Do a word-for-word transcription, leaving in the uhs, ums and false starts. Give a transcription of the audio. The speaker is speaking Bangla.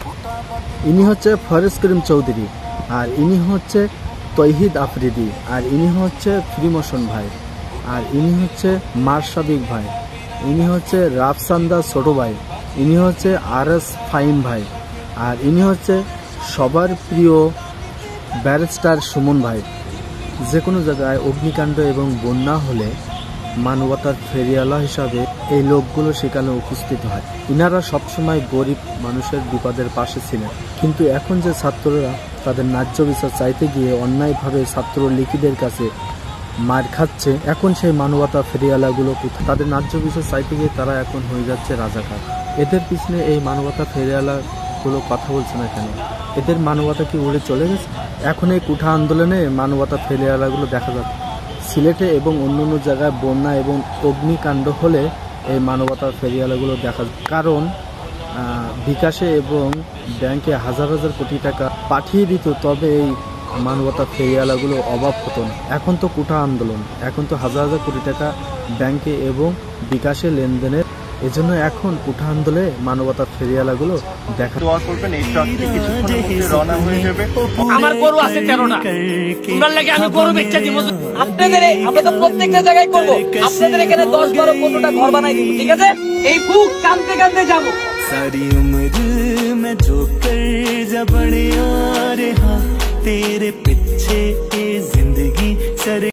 ইনি হচ্ছে ফয়েজ করিম চৌধুরী, আর ইনি হচ্ছে তৌহিদ আফ্রিদি, আর ইনি হচ্ছে ফ্রিমোশন ভাই, আর ইনি হচ্ছে মারসাবিক ভাই, ইনি হচ্ছে রাফসান্দা ছোট ভাই, ইনি হচ্ছে আর এস ফাইম ভাই, আর ইনি হচ্ছে সবার প্রিয় ব্যারিস্টার সুমন ভাই। যে কোনো জায়গায় অগ্নিকাণ্ড এবং বন্যা হলে মানবতার ফেরিওয়ালা হিসাবে এই লোকগুলো সেখানে উপস্থিত হয়। ইনারা সবসময় গরিব মানুষের বিপদের পাশে ছিলেন, কিন্তু এখন যে ছাত্ররা তাদের ন্যায্য বিচার চাইতে গিয়ে অন্যায়ভাবে ছাত্র লীগীদের কাছে মার খাচ্ছে, এখন সেই মানবতা ফেরিওয়ালাগুলো কোথায়? তাদের ন্যায্য বিচার চাইতে গিয়ে তারা এখন হয়ে যাচ্ছে রাজাকার। এদের পিছনে এই মানবতা ফেরিওয়ালাগুলো কথা বলছে না কেন? এদের মানবতা কি উড়ে চলে গেছে? এখন এই কুঠা আন্দোলনে মানবতা ফেরিওয়ালাগুলো দেখা যাচ্ছে। সিলেটে এবং অন্য অন্য জায়গায় বন্যা এবং অগ্নিকাণ্ড হলে এই মানবতা ফেরিওয়ালাগুলো দেখা যায়, কারণ বিকাশে এবং ব্যাংকে হাজার হাজার কোটি টাকা পাঠিয়ে দিত, তবে এই মানবতা ফেরিওয়ালাগুলো অভাব হতো না। এখন তো কুঠা আন্দোলন, এখন তো হাজার হাজার কোটি টাকা ব্যাংকে এবং বিকাশে লেনদেনের, এজন্য এখন কুঠা আন্দোলনে মানবতা ফেরিওয়ালাগুলো দেখা। দোয়া করবেন এই ট্রাকটি কিছুক্ষণের মধ্যে রওনা হয়ে যাবে। আমার গরু আছে তেরোটা, তোমরা লাগে আমি গরু বেচে দিব। আপনাদের আমরা তো প্রত্যেকটা জায়গায় করব, আপনাদের এখানে দশ বারো পনেরোটা ঘর বানাই দিব, ঠিক আছে? এই বুক কানতে কানতে যাবো। सारी उम्र मैं जो कर जा बड़े आ रहा तेरे पीछे जिंदगी सर